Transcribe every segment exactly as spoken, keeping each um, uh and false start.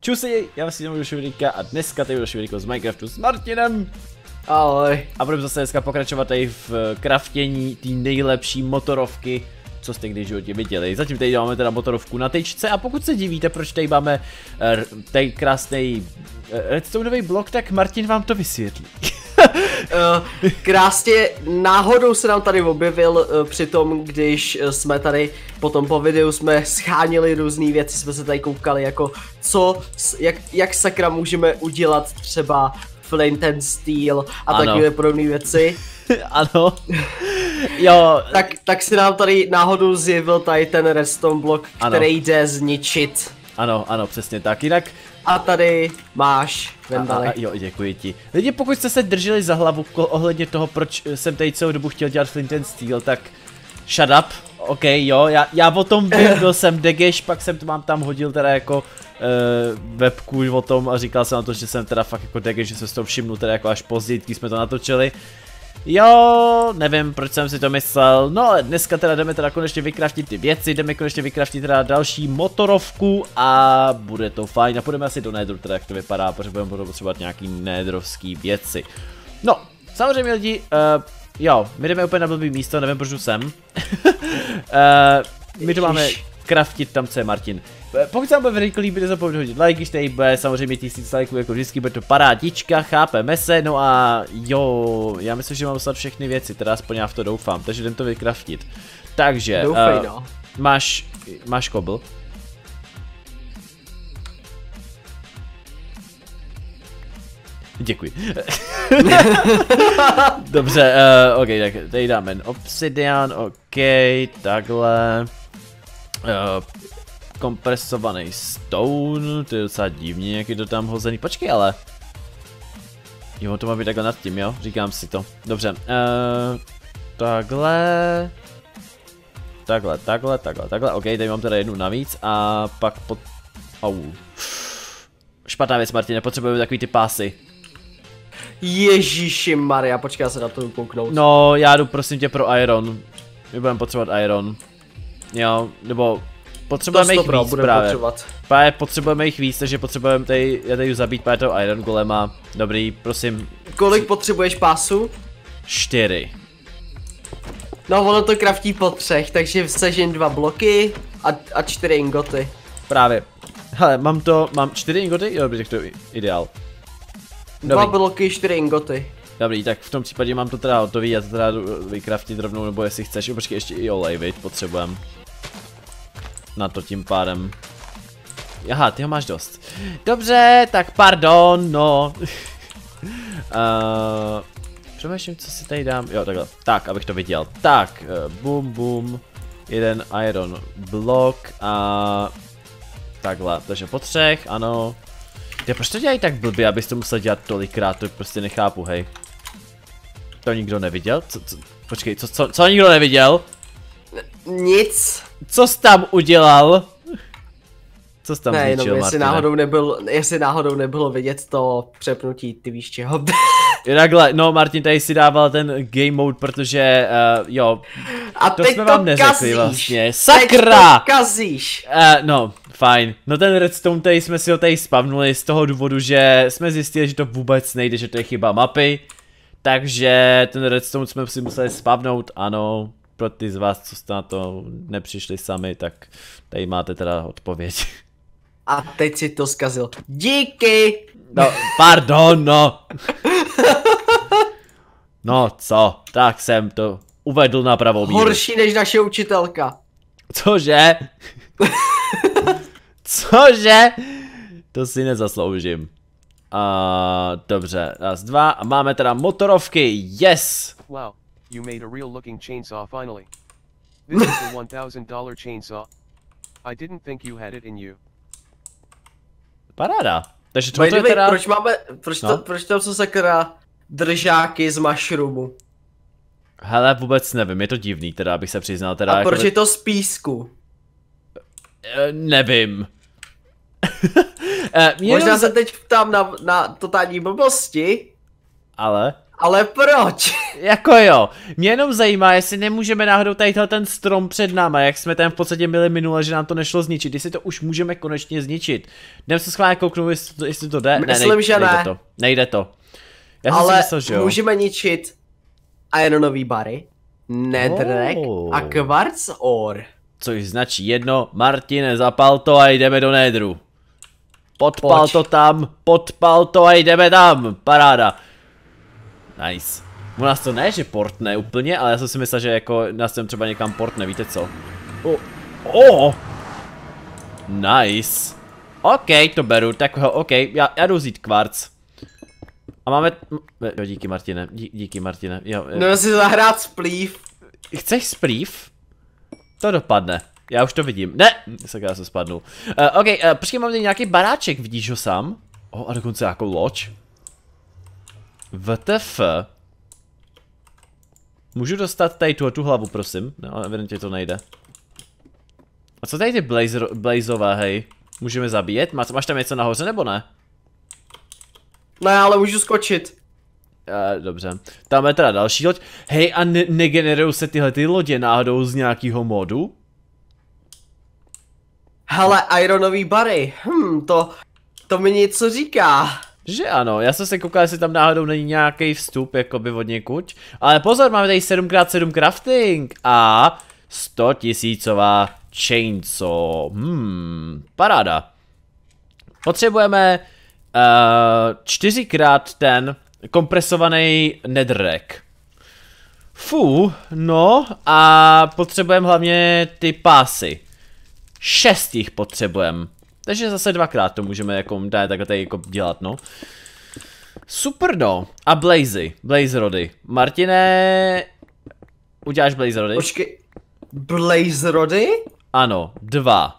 Čusy, já vás jmenuji Šuvidíka a dneska tady budu Šuvidíko z Minecraftu s Martinem. Ahoj. A budeme zase dneska pokračovat tady v kraftění té nejlepší motorovky, co jste kdy v životě viděli. Zatím tady máme teda motorovku na tyčce a pokud se divíte, proč tady máme uh, tady krásný uh, redstoneový blok, tak Martin vám to vysvětlí. uh, krásně náhodou se nám tady objevil uh, při tom, když uh, jsme tady potom po videu jsme schánili různé věci, jsme se tady koukali jako co, jak, jak sakra můžeme udělat třeba flint and steel a takové podobné věci. Ano. Jo. Tak, tak se nám tady náhodou zjevil tady ten redstone blok, který ano. jde zničit. Ano, ano, přesně tak, jinak. A tady máš, Vendali. A, a, jo, děkuji ti. Lidi, pokud jste se drželi za hlavu ohledně toho, proč jsem tady celou dobu chtěl dělat flint and steel, tak shut up. OK, jo, já, já o tom vím, byl jsem degeš, pak jsem to mám tam hodil teda jako uh, webku o tom a říkal jsem na to, že jsem teda fakt jako degeš, že jsem si to všimnul teda jako až později, když jsme to natočili. Jo, nevím, proč jsem si to myslel, no ale dneska teda jdeme teda konečně vykraftit ty věci, jdeme konečně vykraftit teda další motorovku a bude to fajn a půjdeme asi do nedru teda, jak to vypadá, protože budeme potřebovat nějaký nedrovský věci. No, samozřejmě lidi, uh, jo, my jdeme úplně na blbý místo, nevím proč jdu sem. uh, my to máme kraftit tam, co je Martin. Pokud se vám bude video líbit, nezapomeňte hodit like, když tady bude samozřejmě tisíc lajků, jako vždycky bude to parádička, chápeme se, no a jo, já myslím, že mám dostat všechny věci, teda aspoň já v to doufám, takže jdem to vykraftit. Takže, Doufej, uh, no. máš, máš kobl? Děkuji. Dobře, uh, ok, tak tady dáme obsidian, ok, takhle. Uh, kompresovaný stone, to je docela divně, jak je to tam hozený, počkej ale. Jo, to má být takhle nad tím, jo, říkám si to. Dobře, uh, takhle. Takhle, takhle, takhle, takhle, ok, tady mám teda jednu navíc a pak pod... Au. Špatná věc, Martin, nepotřebujeme takový ty pásy. Ježíši Maria, počkej, já se na to kouknout. No, já jdu prosím tě pro iron. My budeme potřebovat iron. Jo, nebo... Potřebujeme jich víc právě. Právě potřebujeme jich víc, takže potřebujeme tady, já tady zabít právě toho iron golema. Dobrý, prosím. Kolik potřebuješ pásů? Čtyři. No ono to kraftí po třech, takže vsežím dva bloky a, a čtyři ingoty. Právě. Hele, mám to, mám čtyři ingoty? Jo, dobrý, tak to je ideál. Dobrý. Dva bloky, čtyři ingoty. Dobrý, tak v tom případě mám to teda hotový, já to teda jdu vykraftit rovnou, nebo jestli chceš, jo, počkej, ještě i olej, viď, potřebujeme. Na to tím pádem. Aha, ty ho máš dost. Dobře, tak pardon, no. uh, Přemýšlím, co si tady dám. Jo, takhle. Tak, abych to viděl. Tak, uh, bum, bum. Jeden iron blok a takhle. Takže po třech, ano. Ty, proč to dělají tak blbě, abys to musel dělat tolikrát, to prostě nechápu, hej. To nikdo neviděl? Co, co, počkej, co, co, co nikdo neviděl? Nic. Co jsi tam udělal? Co jsi tam ne, zničil, jenom jestli náhodou, nebyl, jestli náhodou nebylo vidět to přepnutí, ty víš čeho. Takhle, no Martin tady si dával ten game mode, protože, uh, jo, a to teď jsme to vám neřekli kazíš. vlastně, sakra! Teď to kazíš. Uh, no, fajn, no ten redstone tady jsme si ho tady spavnuli z toho důvodu, že jsme zjistili, že to vůbec nejde, že to je chyba mapy, takže ten redstone jsme si museli spavnout, ano. Pro ty z vás, co jste na to nepřišli sami, tak tady máte teda odpověď. A teď si to zkazil. Díky! No, pardon, no. No, co? Tak jsem to uvedl na pravou míru. Horší než naše učitelka. Cože? Cože? To si nezasloužím. A dobře, raz, dva. A máme teda motorovky, yes! Wow. You made a real looking chainsaw finally. This is the one thousand dollar chainsaw. I didn't think you had it in you. Paráda. Takže to je teda... Proč máme, proč, no? to, proč tam jsou sakra držáky z mushroomu? Hele, vůbec nevím, je to divný teda, abych se přiznal teda. A jako proč by... je to z písku? E, nevím. e, jenom... Možná se teď ptám na, na totální blbosti. Ale? Ale proč? Jako jo, mě jenom zajímá, jestli nemůžeme náhodou tady ten strom před náma, jak jsme tam v podstatě byli minule, že nám to nešlo zničit, jestli to už můžeme konečně zničit. Jdem se schválně kouknout, jestli to, jestli to jde. Myslím, ne, nej, že nejde ne. to, nejde to. Já jsem Ale si myslel, že jo. můžeme ničit ironový bary, netherrack Oh. a quartz ore. Což značí jedno, Martine, zapal to a jdeme do nedru. Podpal Pojď. to tam, podpal to a jdeme tam, paráda. Nice. U nás to ne, že portne úplně, ale já jsem si myslel, že jako nás tam třeba někam portne, víte co? Oh. Oh. Nice. OK, to beru, tak ho, OK, já, já jdu vzít kvarc. A máme, jo, díky Martine, dí, díky Martine, jo. No si zahrát splýv. Chceš splýv? To dopadne. Já už to vidím. Ne! Sakra, se spadnul. Uh, OK, uh, počkej, mám tady nějaký baráček, vidíš ho sám? Oh, a dokonce jako loď. W T F. Můžu dostat tady tu, tu hlavu, prosím? No, evidentně to nejde. A co tady ty blazer, blazové, hej? Můžeme zabíjet? Máš, máš tam něco nahoře, nebo ne? Ne, ale můžu skočit. Uh, dobře. Tam je teda další loď. Hej, a ne negenerují se tyhle ty lodě náhodou z nějakého modu? Hele, ironový bary. Hm, to, to mi něco říká. Že ano, já jsem se koukal, jestli tam náhodou není nějaký vstup, jakoby od někuď. Ale pozor, máme tady sedm krát sedm crafting a sto tisícová chainsaw. Hmm, paráda. Potřebujeme uh, čtyřikrát ten kompresovaný netherrack. Fu, no a potřebujeme hlavně ty pásy. Šest jich potřebujeme. Takže zase dvakrát to můžeme jako dát takhle tady jako dělat, no. Super, no. A blazy, blaze rody. Martine, uděláš blaze rody? Počkej, blaze rody? Ano, dva.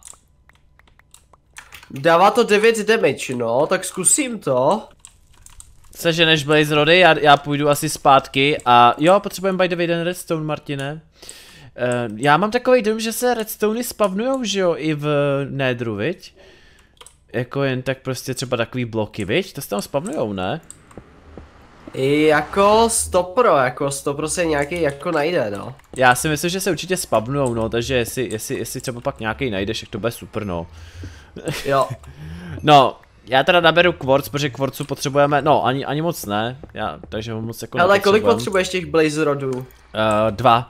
Dává to devět damage, no, tak zkusím to. Seženeš blaze rody, já, já půjdu asi zpátky a jo, potřebujeme by the way ten redstone, Martine. Uh, já mám takový dojem, že se redstony spavnujou, že jo, i v nedru, viď? Jako jen tak prostě třeba takový bloky, viď? To se tam spavnujou, ne? I jako stopro, jako stopro se nějaký jako najde, no. Já si myslím, že se určitě spavnujou, no, takže jestli, jestli, jestli třeba pak nějaký najdeš, tak to bude super, no. Jo. No, já teda naberu quartz, protože quartzu potřebujeme, no, ani, ani moc ne, já, takže ho moc jako Ale kolik nepotřebujem. potřebuješ těch blaze rodů? Uh, dva.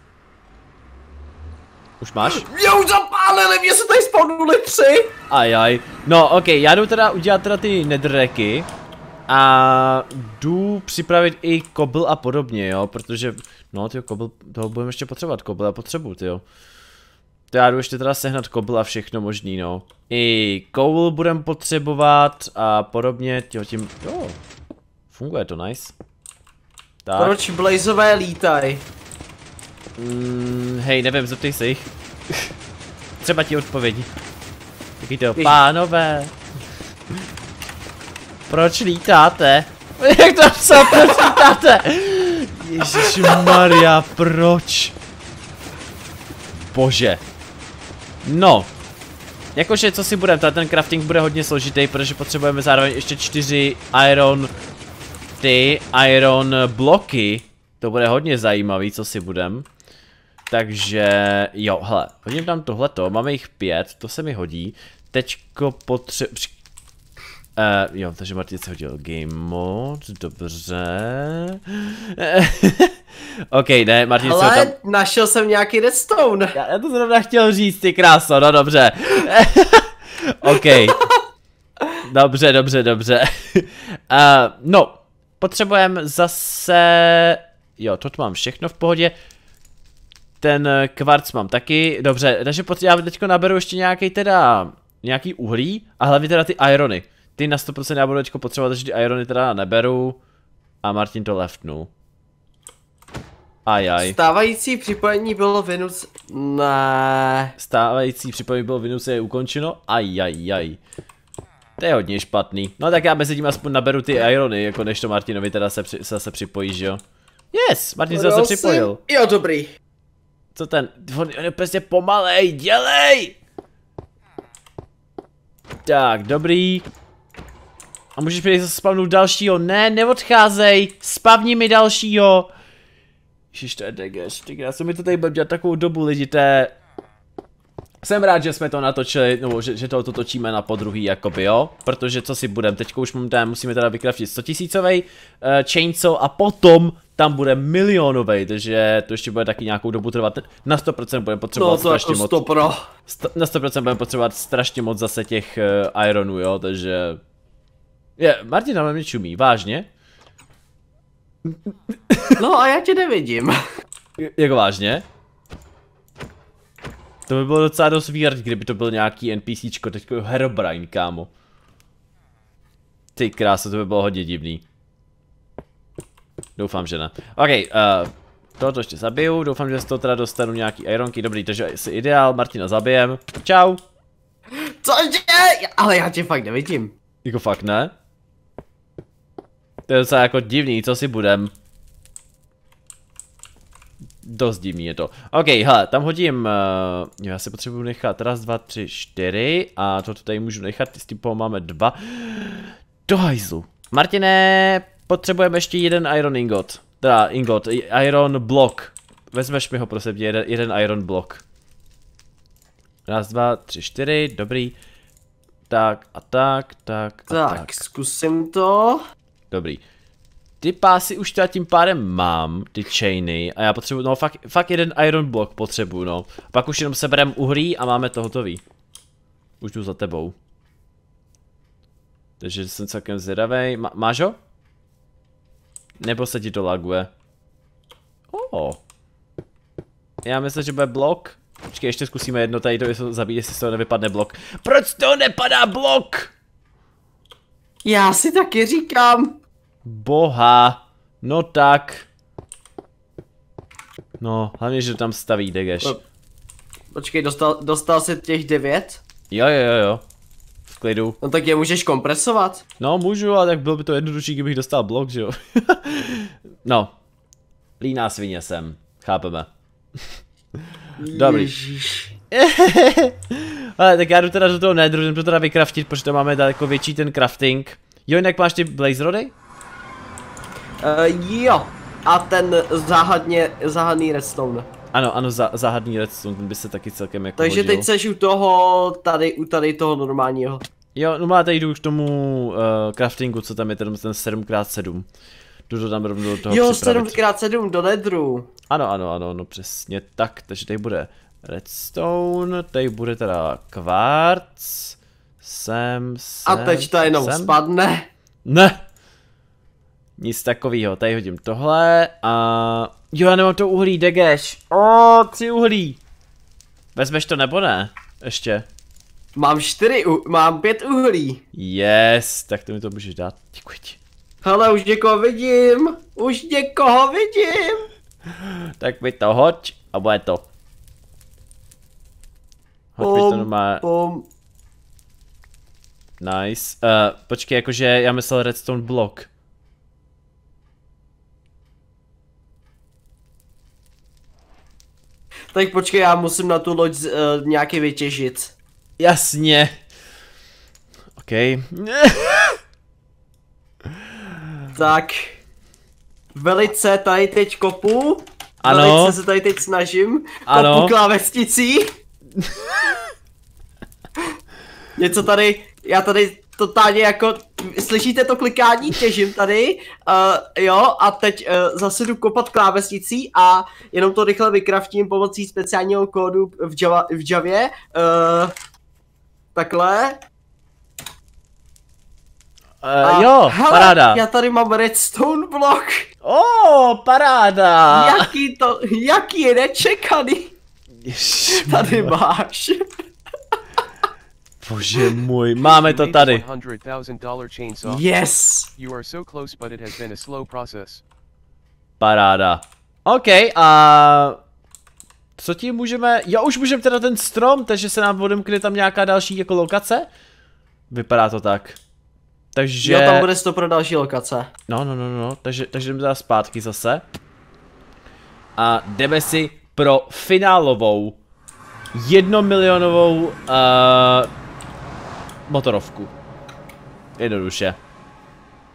Už máš? Jo, zapálili, mě se tady spawnuli tři! Ajaj. No, ok, já jdu teda udělat teda ty netherracky. A jdu připravit i kobl a podobně, jo, protože, no, tyjo, kobl, toho budeme ještě potřebovat, kobl a potřebu, tyjo. To já jdu ještě teda sehnat kobl a všechno možný, no. I koul budeme potřebovat a podobně, tyjo, tím, jo, funguje to, nice. Tak. Proč blazové lítaj? Mm, hej, nevím, zeptej se jich. Třeba ti odpovědí. Taky to, pánové. Proč lítáte? Jak to psal, proč lítáte? Ježišmarja, proč? Bože. No. Jakože co si budeme, ten crafting bude hodně složitý, protože potřebujeme zároveň ještě čtyři iron, ty iron bloky. To bude hodně zajímavý, co si budem. Takže, jo, hele, hodím tam tohleto, máme jich pět, to se mi hodí. Teďko potře... Uh, jo, takže Martin se hodil game mode, dobře. OK, ne, Martin se Ale tam... našel jsem nějaký redstone. Já, já to zrovna chtěl říct, ty kráso, no dobře. OK. Dobře, dobře, dobře. uh, no, potřebujeme zase... Jo, toto mám všechno v pohodě. Ten kvarc mám taky, dobře, takže já teďko naberu ještě nějaký teda, nějaký uhlí a hlavně teda ty irony. Ty na sto procent já budu teďko potřebovat, takže ty irony teda neberu a Martin to leftnul. Ajaj. Stávající připojení bylo vynuc... Ne. Stávající připojení bylo vynucené ukončeno, ajajaj. To je hodně špatný. No tak já mezi tím aspoň naberu ty irony, jako než to Martinovi teda se, při, se, se připojí, že jo? Yes, Martin se zase připojil. Jo, dobrý. Co ten, on je prostě pomalej, dělej! Tak, dobrý. A můžeš mi zase spavnout dalšího. Ne, neodcházej. Spavni mi dalšího. Ježiš, to je degeš. Já jsem mi to tady byl dělat takovou dobu, lidi, to je... Jsem rád, že jsme to natočili, nebo že, že to točíme na podruhý, jakoby, jo? Protože co si budem, teďko už tam musíme teda vykraftit sto tisícovej uh, chainsaw a potom tam bude milionovej, takže to ještě bude taky nějakou dobu trvat. Na sto procent budeme potřebovat no, to strašně jako moc. sto pro. Sto, na sto procent budeme potřebovat strašně moc zase těch uh, ironů, jo? Takže... Je, Martin na mě čumí, vážně? No a já tě nevidím. J jako vážně? To by bylo docela dost weird, kdyby to byl nějaký NPCčko, teďko Herobrine, kámo. Ty krása, to by bylo hodně divný. Doufám, že ne. OK, uh, tohoto ještě zabiju, doufám, že z toho teda dostanu nějaký ironky, dobrý, takže asi ideál, Martina zabijem. Čau. Cože? Ale já tě fakt nevidím. Jako fakt ne? To je docela jako divný, co si budem. Dost divný je to. OK, hele, tam hodím, uh, já si potřebuji nechat raz, dva, tři, čtyři a toto tady můžu nechat, s tím máme dva. Do hajzlu. Martine, potřebujeme ještě jeden iron ingot. Teda ingot, iron block. Vezmeš mi ho prosím, jeden, jeden iron block. Raz, dva, tři, čtyři, dobrý. Tak a tak, tak a tak. Tak, zkusím to. Dobrý. Ty pásy už teda tím pádem mám, ty chainy, a já potřebuji, no fakt, fakt jeden iron block potřebuju, no. Pak už jenom seberem uhlí a máme to hotový. Už jdu za tebou. Takže jsem celkem zvědavej. Má, máš ho? Nebo se ti to laguje? Oh. Já myslím, že bude blok. Počkej, ještě zkusíme jedno tady to zabít, jestli z toho nevypadne blok. Proč z toho nepadá blok? Já si taky říkám. Boha. No tak. No, hlavně, že tam staví degeš. Počkej, dostal, dostal jsi těch devět? Jo, jo, jo, jo. V klidu. No tak je můžeš kompresovat. No, můžu, ale tak bylo by to jednodušší, kdybych dostal blok, že jo. No. Líná svině jsem. Chápeme. Dobrý. Ježiš. Ale tak já jdu teda do toho nedru, jdem to teda vykraftit, protože tam máme daleko větší ten crafting. Jo, jinak máš ty blaze rody? Uh, jo. A ten záhadně, záhadný redstone. Ano, ano, za, záhadný redstone, ten by se taky celkem jako Takže hodil. teď seš u toho, tady, u tady toho normálního. Jo, no má tady jdu k tomu uh, craftingu, co tam je ten, ten sedm krát sedm. Jdu to tam rovnou do toho Jo, připravit. sedm krát sedm do nedru. Ano, ano, ano, no přesně tak, takže tady bude redstone, tady bude teda kvarc, sem, sem, A teď to jenom sem. spadne. Ne! Nic takového, tady hodím tohle a... Jo, já nemám to uhlí, degeš. O, tři uhlí. Vezmeš to nebo ne? Ještě. Mám čtyři, u mám pět uhlí. Yes, tak to mi to můžeš dát, děkuji ti. Hele, už někoho vidím, už někoho vidím. Tak mi to hoď a bude to. Hoď mi to normálně. Pom. Nice. Uh, počkej, jakože já myslel redstone block. Tak počkej, já musím na tu loď uh, nějaký vytěžit. Jasně. OK. Tak. Velice tady teď kopu. Ano. Velice se tady teď snažím. Ano. Kopu klávesnicí. Něco tady, já tady totálně jako, slyšíte to klikání, těžím tady, uh, jo, a teď uh, zase jdu kopat klávesnicí a jenom to rychle vykraftím pomocí speciálního kódu v, Java, v Javě, uh, takhle. Uh, jo, hele, paráda. Já tady mám redstone block. Oh, paráda. Jaký to, jaký je nečekaný. Ježiš, Tady máš. bože můj, máme to tady. one hundred thousand dollar chainsaw. Yes. You are so close, but it has been a slow process. Paráda. OK, a... Co tím můžeme... Jo, už můžeme teda ten strom, takže se nám odemkne tam nějaká další jako lokace? Vypadá to tak. Takže... Jo, tam bude to pro další lokace. No, no, no, no, takže, takže jdeme teda zpátky zase. A jdeme si pro finálovou jednomilionovou uh, motorovku. Jednoduše.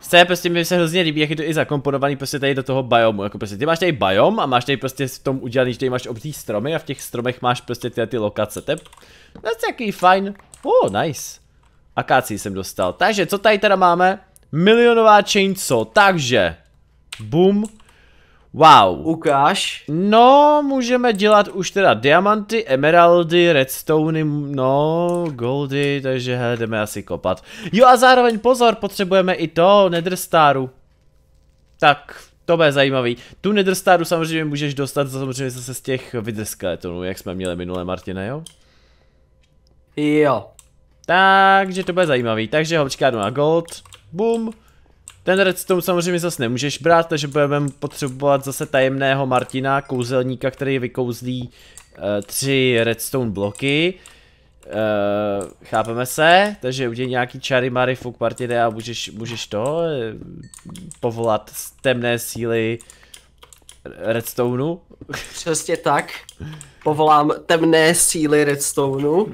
Se prostě mi se hrozně líbí, jak je to i zakomponovaný prostě tady do toho biomu, jako prostě ty máš tady biom a máš tady prostě v tom udělaný, že tady máš obří stromy a v těch stromech máš prostě tyhle ty lokace, to je takový fajn, oh nice, akácí jsem dostal, takže co tady teda máme, milionová chainsaw, takže, boom, wow. Ukáž. No, můžeme dělat už teda diamanty, emeraldy, redstony, no, goldy, takže hele, jdeme asi kopat. Jo a zároveň pozor, potřebujeme i to, netherstaru. Tak, to bude zajímavý. Tu netherstaru samozřejmě můžeš dostat samozřejmě zase z těch wither skeletonů, jak jsme měli minule, Martine, jo? Jo. Takže to bude zajímavý, takže hočka jdu na gold, boom. Ten redstone samozřejmě zase nemůžeš brát, takže budeme potřebovat zase tajemného Martina, kouzelníka, který vykouzlí uh, tři redstone bloky. Uh, chápeme se, takže udělej nějaký čary mary fuk Martine a můžeš, můžeš to uh, povolat z temné síly redstoneu. Přesně tak. Povolám temné síly redstoneu.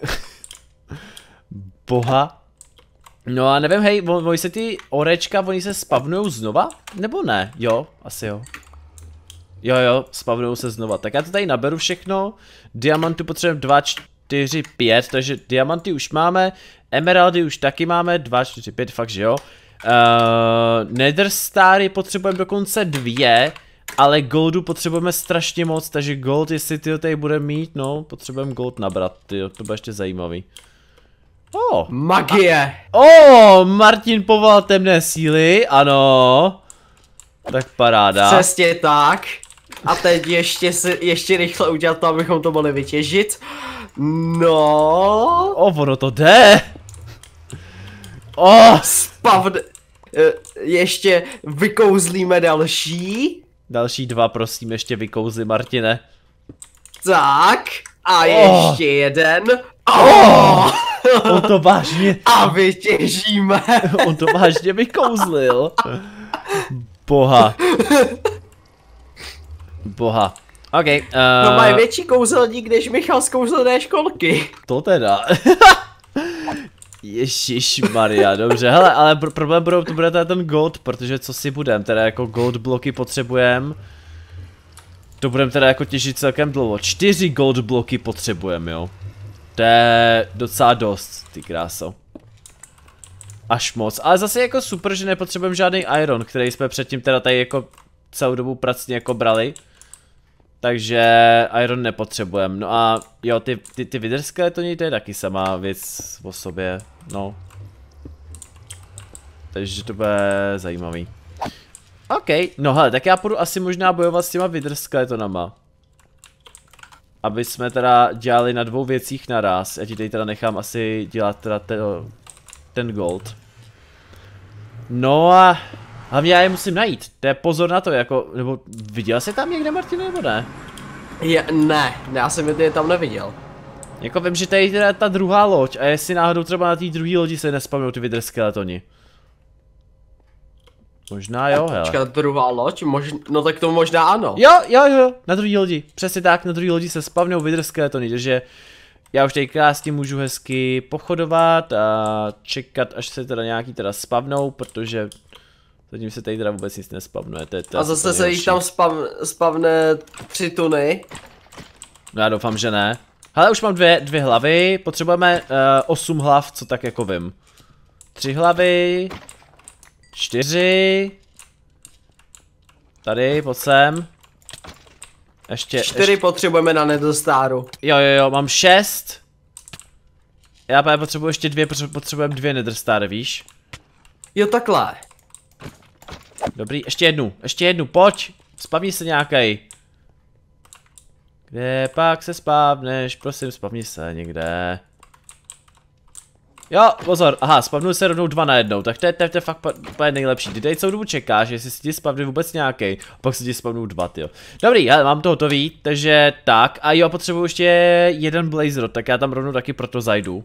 Boha. No a nevím, hej, oni se ty orečka, oni se spavnujou znova? Nebo ne? Jo, asi jo. Jo, jo, spavnujou se znova. Tak já to tady naberu všechno. Diamantu potřebujeme dva, čtyři, pět, takže diamanty už máme. Emeraldy už taky máme, dva, čtyři, pět, fakt, že jo. Uh, Netherstary potřebujeme dokonce dvě, ale goldu potřebujeme strašně moc, takže gold, jestli ty tady bude mít, no, potřebujeme gold nabrat, tyjo, to bude ještě zajímavý. Oh. Magie! Oh, Martin povolal temné síly, ano. Tak paráda. Přesně tak. A teď ještě, si, ještě rychle udělat to, abychom to mohli vytěžit. No. Oh, ono to jde. Oh. Spavn... Ještě vykouzlíme další. Další dva, prosím, ještě vykouzli, Martine. Tak. A Oh. ještě jeden. Oh. On to vážně... A vytěžíme. On to vážně vykouzlil. Boha. Boha. OK. Uh, No mají větší kouzelník než Michal z kouzelné školky. To teda. Ježišmarja, dobře, hele, ale pr- problém budou, to bude teda ten gold, protože co si budem, teda jako gold bloky potřebujeme. To budeme teda jako těžit celkem dlouho, čtyři gold bloky potřebujeme, jo. To je docela dost, ty kráso. Až moc, ale zase jako super, že nepotřebujeme žádný iron, který jsme předtím teda tady jako celou dobu pracně jako brali. Takže iron nepotřebujeme, no a jo, ty, ty, ty wither skeletoni, to je taky sama věc o sobě, no. Takže to bude zajímavý. OK, no hele, tak já půjdu asi možná bojovat s těma wither skeletonama. Aby jsme teda dělali na dvou věcích naraz, já ti tady teda nechám asi dělat teda ten, ten gold. No a hlavně já je musím najít, to je pozor na to, jako, nebo viděl jsi tam někde, Martin, nebo ne? Je, ne, já jsem je tam neviděl. Jako vím, že tady je teda ta druhá loď a jestli náhodou třeba na té druhé lodi se nespavnou ty wither skeletoni. Možná jo, hele. Počkat, druhá loď? Mož... No tak to možná ano. Jo, jo, jo, na druhé lodi, přesně tak, na druhé lodi se spavnou wither skeletoni, takže já už tady krásně můžu hezky pochodovat a čekat, až se teda nějaký teda spavnou, protože zatím se tady teda vůbec nic nespavnuje, to je to. A zase se jich tam spav... spavne tři tuny. No já doufám, že ne. Hele, už mám dvě, dvě hlavy, potřebujeme uh, osm hlav, co tak jako vím. Tři hlavy, čtyři. Tady, pojď sem. Ještě, Čtyři ještě... potřebujeme na Netherstaru. Jo, jo, jo, mám šest. Já právě potřebuji ještě dvě, protože potřebujeme dvě Netherstary, víš? Jo, takhle. Dobrý, ještě jednu, ještě jednu, pojď. Spavni se nějakej. Kde pak se spavneš, prosím, spavni se někde. Jo, pozor, aha, spavnul se rovnou dva na jednou, tak to je, to je, to je fakt úplně nejlepší. Ty tady celou dobu čekáš, jestli si ti spavne vůbec nějaký, pak si ti spavnou dva, tyjo. Dobrý, hele, mám to hotový, takže tak, a jo, potřebuji ještě jeden blaze rod, tak já tam rovnou taky proto zajdu.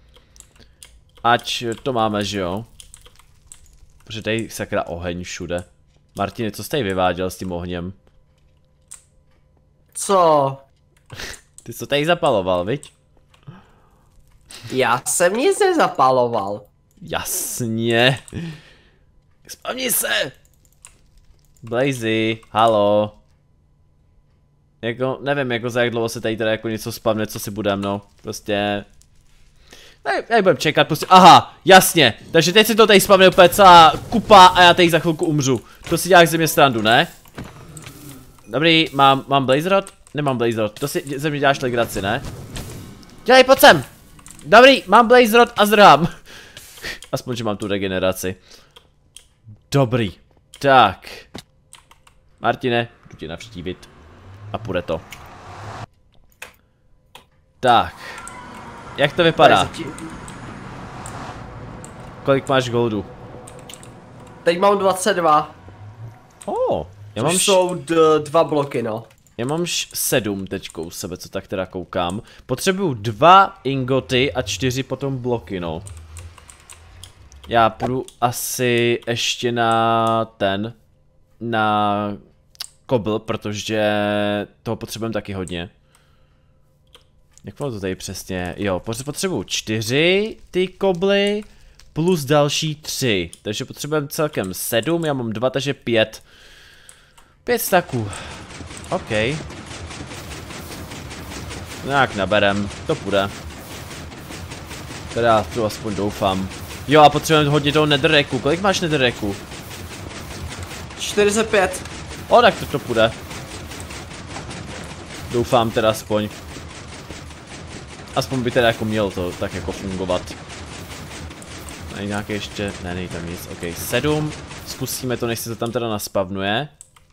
Ať to máme, že jo. Protože tady sakra oheň všude. Martine, co jsi tady vyváděl s tím ohněm? Co? Ty jsi to tady zapaloval, viď? Já jsem nic nezapaloval. Jasně. Spavni se! Blazy, halo. Jako, nevím, jako za jak dlouho se tady teda jako něco spavne, co si budem, no. Prostě... Jak budem čekat, prostě, aha, jasně. Takže teď si to tady spavne úplně celá kupa a já tady za chvilku umřu. To si děláš ze mě strandu, ne? Dobrý, mám, mám Blaze Rod? Nemám Blaze Rod, to si ze mě děláš legraci, ne? Dělej, pojď sem! Dobrý, mám Blaze Rod a zdrhám. Aspoň, že mám tu regeneraci. Dobrý, tak. Martine, jdu tě navštívit. A půjde to. Tak. Jak to vypadá? Kolik máš goldu? Teď mám dvacet dva. Oh, já mám Což jsou dva bloky, no. Já mám sedm teďko u sebe, co tak teda koukám. Potřebuju dva ingoty a čtyři potom bloky, no. Já půjdu asi ještě na ten, na kobl, protože toho potřebujeme taky hodně. Jak mám to tady přesně? Jo, potřebuju čtyři ty kobly plus další tři. Takže potřebujeme celkem sedm, já mám dva, takže pět. Pět staků. OK. Nějak naberem, to půjde. Teda tu aspoň doufám. Jo, a potřebujeme hodně toho netherracku. Kolik máš netherracku? čtyřicet pět. O, tak to, to půjde. Doufám teda aspoň. Aspoň by teda jako mělo to tak jako fungovat. Není nějaké ještě, ne, není tam nic, ok, sedm. Zkusíme to, než se to tam teda naspavnuje.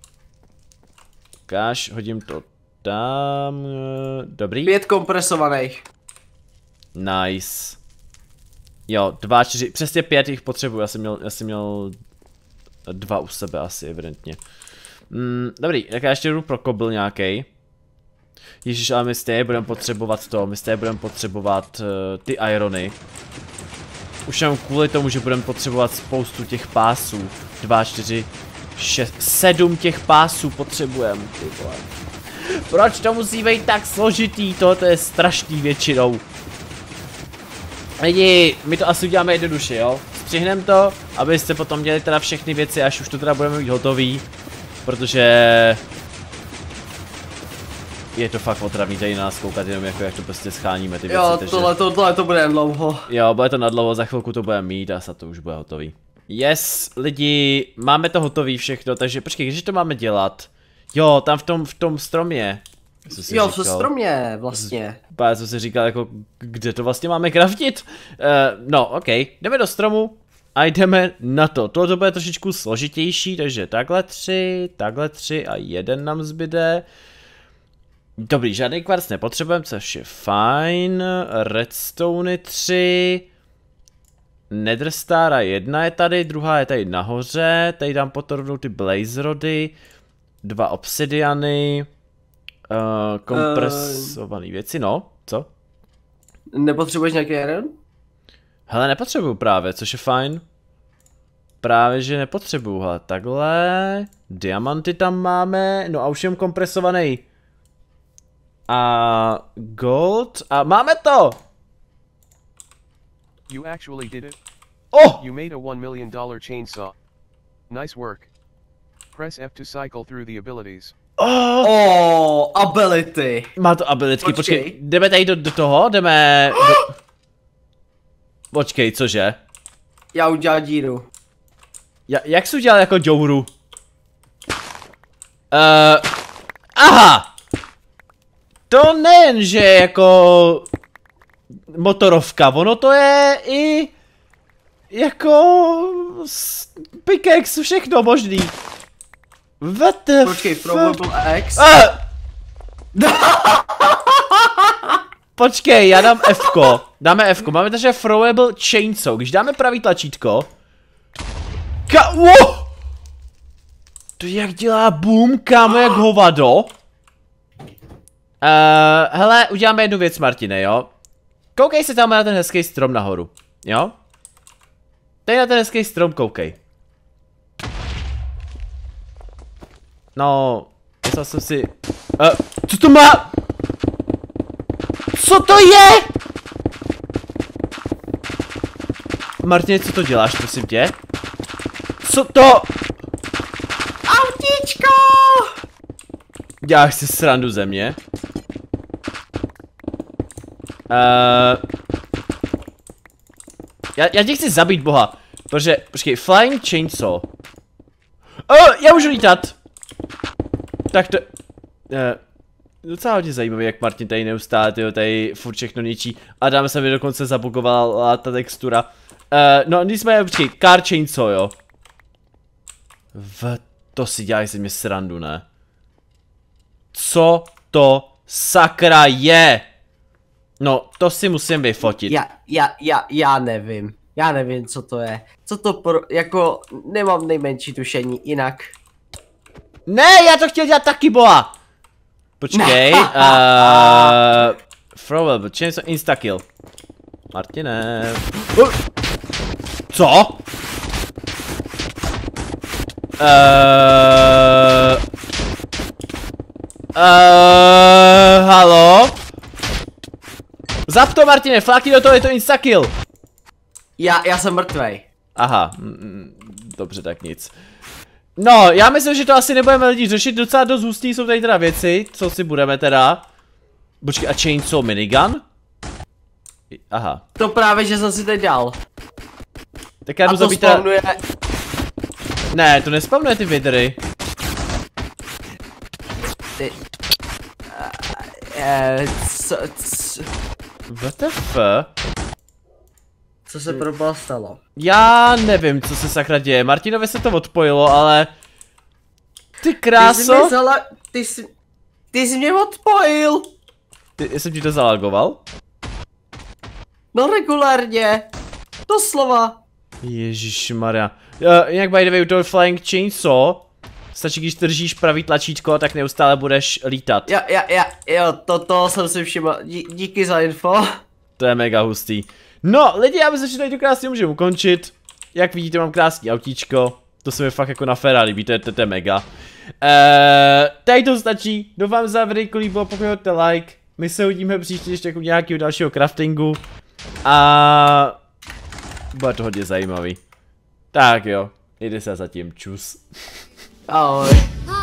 Ukáž, hodím to tam, dobrý. Pět kompresovaných. Nice. Jo, dva, čtyři, přesně pět jich potřebuji, já jsem měl, já jsem měl dva u sebe asi, evidentně. Mm, dobrý, tak já ještě jdu pro kobl nějaký. Ježíš, ale my stejně budeme potřebovat to, my stejně budeme potřebovat uh, ty irony. Už jenom kvůli tomu, že budeme potřebovat spoustu těch pásů. Dva, čtyři, šest, sedm těch pásů potřebujeme, ty vole. Proč to musí být tak složitý, to, to je strašný většinou. Lidi, my to asi uděláme jednoduše, jo? Střihneme to, abyste potom dělali teda všechny věci, až už to teda budeme mít hotový. Protože... je to fakt otravný tady na nás koukat, jenom jako jak to prostě scháníme ty věci. Jo, takže... tohle, to, tohle to bude dlouho. Jo, bude to nadlouho, za chvilku to budeme mít a za to už bude hotový. Yes, lidi, máme to hotový všechno, takže počkej, když to máme dělat? Jo, tam v tom, v tom stromě. Jo, v stromě vlastně. Pár, co jsi říkal, jako, kde to vlastně máme craftit? Uh, no, ok, jdeme do stromu a jdeme na to. Tohle to bude trošičku složitější, takže takhle tři, takhle tři a jeden nám zbyde. Dobrý, žádný kvarc nepotřebujeme, což je fajn. Redstone tři. Netherstara jedna je tady, druhá je tady nahoře. Tady dám potom rovnou ty blaze rody. Dva obsidiany. Uh, kompresované uh, věci, no, co? Nepotřebuješ nějaký iron? Hele, nepotřebuju právě, což je fajn. Právě, že nepotřebuju, hele, takhle. Diamanty tam máme, no a už jen kompresovaný. A gold, a máme to! You actually did it. Oh! You made a one million dollar chainsaw. Nice work. Press F to cycle through the abilities. Oh! Oh, ability. Má to abilitky, počkej, Počkej. jdeme tady do, do toho, jdeme do... Počkej, cože? Já udělám díru. Ja, jak jsi udělal jako djouru? Uh, aha! To nejen, že jako... motorovka, ono to je i... jako... pickaxe, všechno možný. What the Počkej, fuck? probable X. Ah! Počkej, já dám F-ko. Dáme F-ko, máme takže throwable chainsaw. Když dáme pravý tlačítko... Ka... Wow! To jak dělá boom, kámo, jak hovado. Uh, hele, uděláme jednu věc, Martine, jo? Koukej se tam na ten hezký strom nahoru, jo? Tady na ten hezký strom koukej. No, myslel jsem si... Uh, co to má? Co to je? Martine, co to děláš, prosím tě? Co to? Autíčko! Děláš si srandu ze mě? Uh, já, já tě chci zabít, boha. Protože, počkej, flying chainsaw. Oh, já můžu lítat. Tak to... Uh, docela hodně zajímavé, jak Martin tady neustále, tyjo, tady furt všechno ničí. A dáme se mi dokonce zabugovala ta textura. Uh, no, nicméně, počkej, car chainsaw, jo. V... To si dělají se mě srandu, ne? Co to sakra je? No, to si musím vyfotit. Já, já, já, já nevím. Já nevím, co to je. Co to pro, jako, nemám nejmenší tušení, jinak. Ne, já to chtěl dělat taky, boha! Počkej, uh, throwable, chainsaw instakill. Martine. Uh, co? Uh, uh, halo? Zap to, Martine, fláky do toho, je to instakill. Já, já jsem mrtvej. Aha, mm, dobře, tak nic. No, já myslím, že to asi nebudeme lidi řešit, docela dost hustý jsou tady teda věci, co si budeme teda. Počkej, a chainsaw minigun? Aha. To právě, že jsem si teď dal. Tak já jdu A to zabít teda... spavnuje... Ne, to nespavnuje ty vidry. Ty... Uh, co, co, W T F? co se proboha stalo? Já nevím, co se sakra děje. Martinovi se to odpojilo, ale... Ty Ty jsi kráso! mě zala... Ty jsi... Ty jsi mě odpojil! Ty, já jsem ti to zalagoval? No regulárně. To slova. Ježišmarja. Uh, jinak by the way, u toho flying chainsaw stačí, když držíš pravý tlačítko, tak neustále budeš lítat. Já, já, já, jo, to, to jsem si všiml. Dí, díky za info. To je mega hustý. No, lidi, já myslím, že tady to krásně můžeme ukončit. Jak vidíte, mám krásný autíčko. To se mi fakt jako na Ferrari líbí, to je, to je mega. Eee, tady to stačí. Doufám, že za videjko líbilo, pokud hoďte like. My se uvidíme příště ještě jako nějakého dalšího craftingu. A... bude to hodně zajímavý. Tak jo, jde se zatím, čus. Ahoj.